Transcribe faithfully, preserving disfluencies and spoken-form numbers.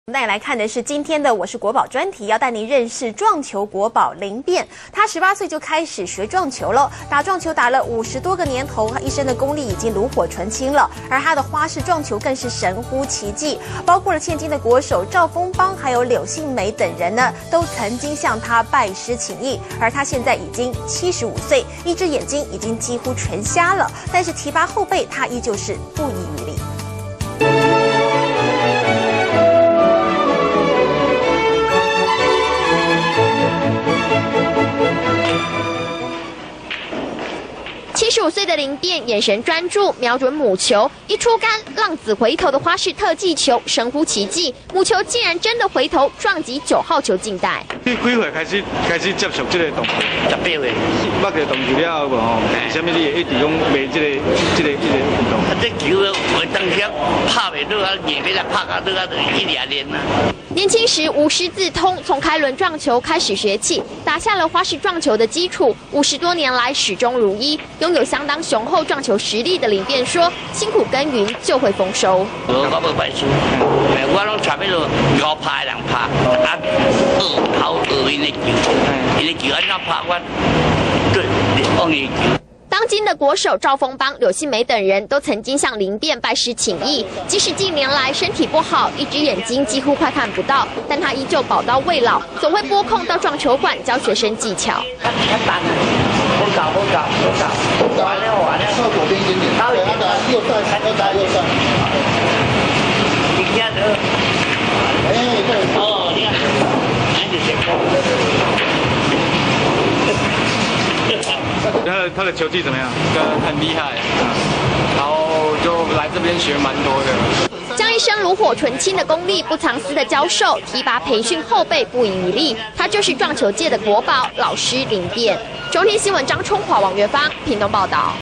我们带你来看的是今天的我是国宝专题，要带您认识撞球国宝林卞。他十八岁就开始学撞球了，打撞球打了五十多个年头，他一身的功力已经炉火纯青了。而他的花式撞球更是神乎其技，包括了现今的国手赵丰邦还有柳信美等人呢，都曾经向他拜师请艺。而他现在已经七十五岁，一只眼睛已经几乎全瞎了，但是提拔后辈，他依旧是不遗余力。 七十五岁的林卞眼神专注，瞄准母球，一出杆浪子回头的花式特技球，神乎其技，母球竟然真的回头撞击九号球进袋。 你几岁开始开始接受这个动作？ 十八岁。 捌个动作了后无吼？为什么你会一直讲卖这个这个这个运动？ 啊，这球我当时拍袂落啊，硬要来拍啊，落啊，就一直练啊。 年轻时无师自通，从开轮撞球开始学起，打下了花式撞球的基础。五十多年来始终如一，拥有相当雄厚撞球实力的林卞说：“辛苦耕耘就会丰收。” 我我无败输，我拢差不多五拍人拍，啊，二跑二因的球，因的球安怎拍我，对，往伊球。 当今的国手赵丰邦、柳信美等人都曾经向林卞拜师请艺，即使近年来身体不好，一只眼睛几乎快看不到，但他依旧宝刀未老，总会拨空到撞球馆教学生技巧。 不搞不搞不搞，完了完了， 靠左边一点点，对，那个右转，右转右转， 你看这， 哎，对， 哦，你看，还是谁高？ 他的他的球技怎么样？ 跟很厉害，然后就来这边学蛮多的。 将一身炉火纯青的功力不藏私的教授，提拔培训后辈不遗余力。他就是撞球界的国宝老师林卞。中天新闻张春华、王元芳屏东报道。